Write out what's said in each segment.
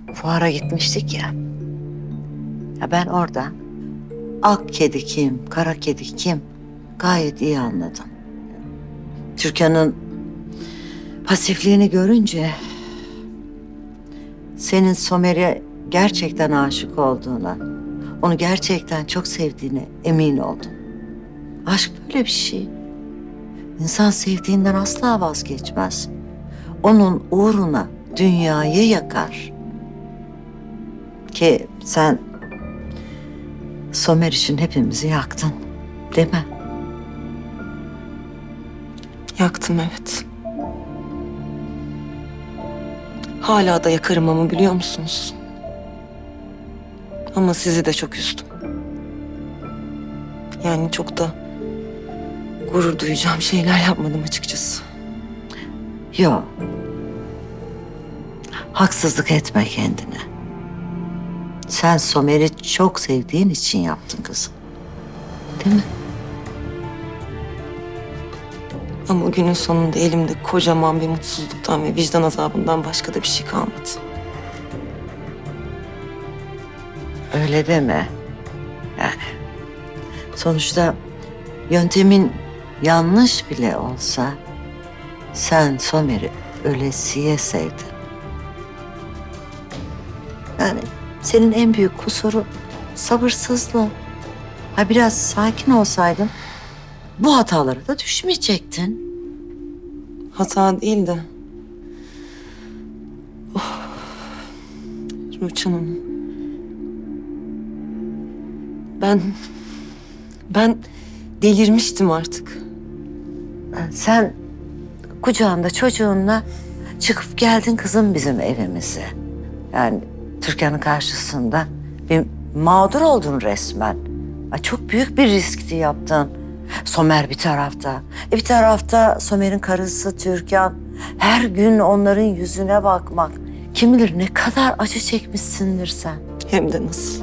fuara gitmiştik ya. Ya ben orada ak kedi kim, kara kedi kim gayet iyi anladım. Türkan'ın pasifliğini görünce senin Somer'e gerçekten aşık olduğuna, onu gerçekten çok sevdiğine emin oldum. Aşk böyle bir şey. İnsan sevdiğinden asla vazgeçmez. Onun uğruna dünyayı yakar. Ki sen Somer için hepimizi yaktın, değil mi? Yaktım, evet. Hala da yakarım ama biliyor musunuz? Ama sizi de çok üzdüm. Yani çok da gurur duyacağım şeyler yapmadım açıkçası. Yok. Haksızlık etme kendine. Sen Somer'i çok sevdiğin için yaptın kızım. Değil mi? Ama günün sonunda elimde kocaman bir mutsuzluktan ve vicdan azabından başka da bir şey kalmadı. Öyle deme. Yani sonuçta yöntemin yanlış bile olsa sen Somer'i ölesiye sevdin. Yani senin en büyük kusuru sabırsızlığın. Ha biraz sakin olsaydın bu hatalara da düşmeyecektin. Hata değil de... Rüçhan Hanım. Ben delirmiştim artık. Sen kucağında çocuğunla çıkıp geldin kızım bizim evimize. Yani Türkan'ın karşısında bir mağdur oldun resmen. Ay, çok büyük bir riskti yaptın. Somer bir tarafta. Bir tarafta Somer'in karısı Türkan. Her gün onların yüzüne bakmak. Kim bilir ne kadar acı çekmişsindir sen. Hem de nasıl.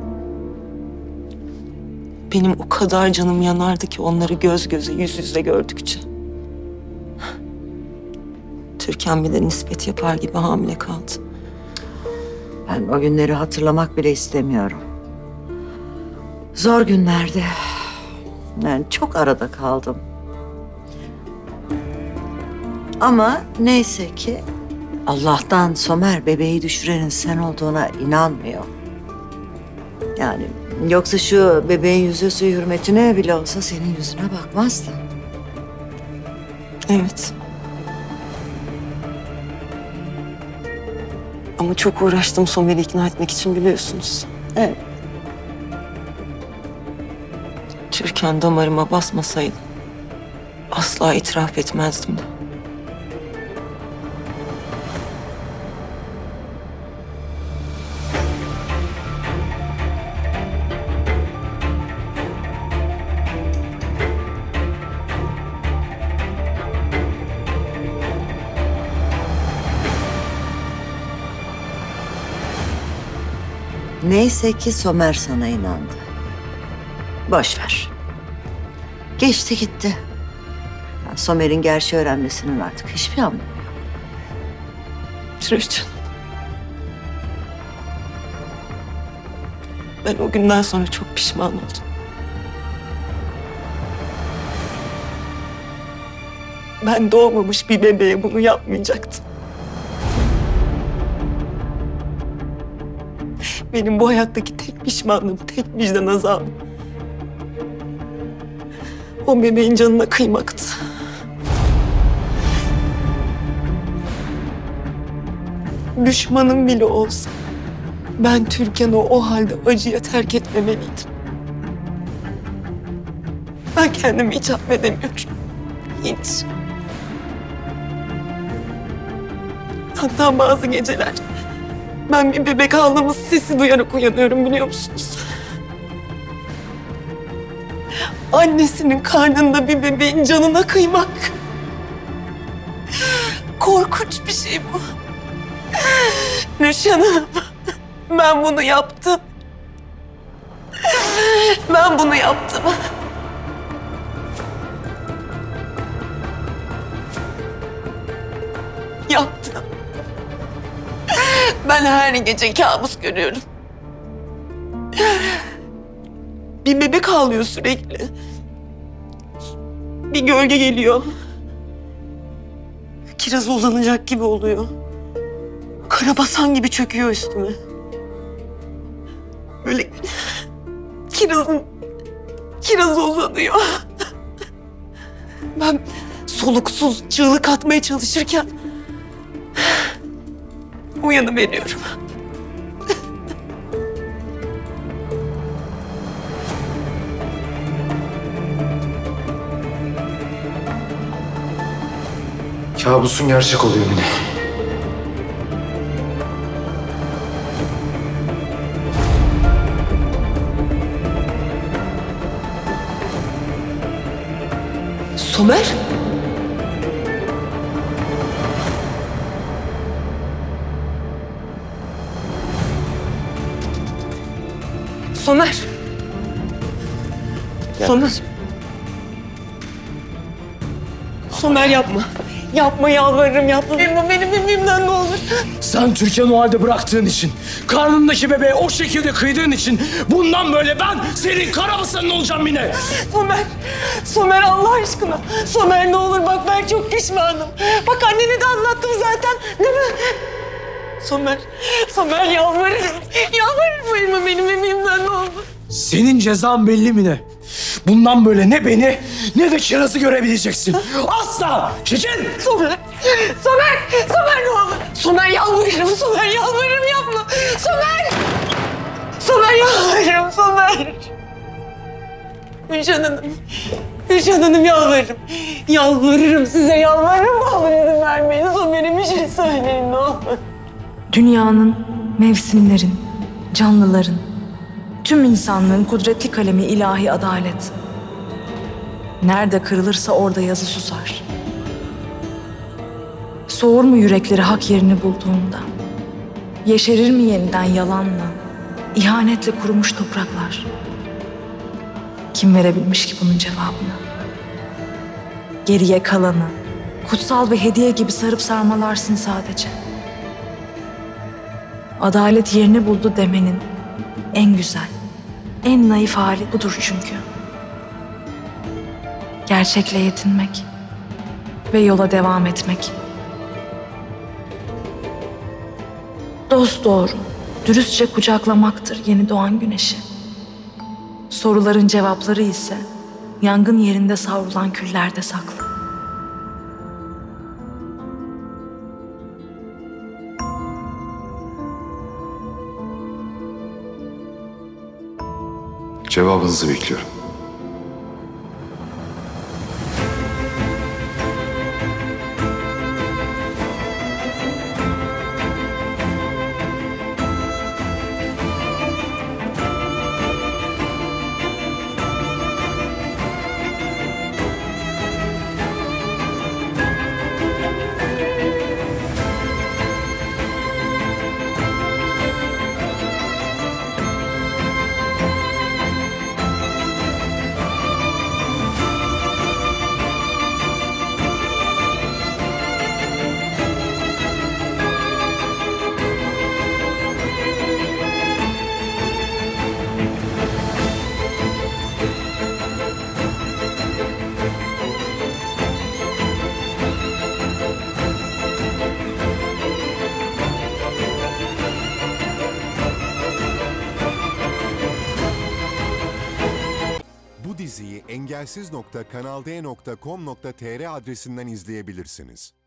Benim o kadar canım yanardı ki onları göz göze, yüz yüze gördükçe. Türkan bir de nispet yapar gibi hamile kaldı. Ben o günleri hatırlamak bile istemiyorum. Zor günlerdi. Yani çok arada kaldım. Ama neyse ki Allah'tan Somer bebeği düşürenin sen olduğuna inanmıyor. Yani yoksa şu bebeğin yüzüstü hürmetine bile olsa senin yüzüne bakmazdı. Evet. Ama çok uğraştım Somer'i ikna etmek için, biliyorsunuz. Evet. Türkan damarıma basmasaydı asla itiraf etmezdim de. Neyse ki Somer sana inandı. Boş ver. Geçti gitti. Ya Somer'in gerçeği öğrenmesinin artık hiçbir anlamı yok. Rüçhan. Ben o günden sonra çok pişman oldum. Ben doğmamış bir bebeğe bunu yapmayacaktım. Benim bu hayattaki tek pişmanlığım, tek vicdan azabım o bebeğin canına kıymaktı. Düşmanım bile olsa ben Türkan'ı o halde acıya terk etmemeliydim. Ben kendimi hiç affedemiyorum. Hiç. Hatta bazı geceler ben bir bebek ağlaması sesi duyarak uyanıyorum, biliyor musunuz? Annesinin karnında bir bebeğin canına kıymak. Korkunç bir şey bu. Rüçhan Hanım, ben bunu yaptım. Ben bunu yaptım. Yaptım. Ben her gece kabus görüyorum. Bir bebek ağlıyor sürekli. Bir gölge geliyor. Kiraz uzanacak gibi oluyor. Karabasan gibi çöküyor üstüme. Böyle kirazı uzanıyor. Ben soluksuz çığlık atmaya çalışırken uyanıveriyorum. Kabusun gerçek oluyor Mine. Somer? Somer. Somer. Somer yapma. Yapma yalvarırım yapma. Benim elimden ne olur. Sen Türkan'ı o halde bıraktığın için, karnındaki bebeğe o şekilde kıydığın için bundan böyle ben senin karabasanın olacağım Mine. Somer Allah aşkına. Somer ne olur bak ben çok pişmanım. Bak annene de anlattım zaten. Değil mi? Somer yalvarırım. Yalvarırım benim elimden ne olur. Senin cezan belli Mine. Bundan böyle ne beni ne de Kiraz'ı görebileceksin. Asla! Çekil! Somer ne olur. Somer yalvarırım yapma. Somer yalvarırım Somer. Hülcan Hanım yalvarırım. Yalvarırım size yalvarırım. Ne olur izin vermeyin. Somer'e bir şey söyleyin ne olur. Dünyanın, mevsimlerin, canlıların, tüm insanlığın kudretli kalemi ilahi adalet. Nerede kırılırsa orada yazı susar. Soğur mu yürekleri hak yerini bulduğunda? Yeşerir mi yeniden yalanla, ihanetle kurumuş topraklar? Kim verebilmiş ki bunun cevabını? Geriye kalanı, kutsal bir hediye gibi sarıp sarmalarsın sadece. Adalet yerini buldu demenin en güzel, en naif hali budur çünkü. Gerçekle yetinmek ve yola devam etmek. Dosdoğru, dürüstçe kucaklamaktır yeni doğan güneşi. Soruların cevapları ise yangın yerinde savrulan küllerde saklı. Cevabınızı bekliyorum. Bu diziyi engelsiz.kanalde.com.tr adresinden izleyebilirsiniz.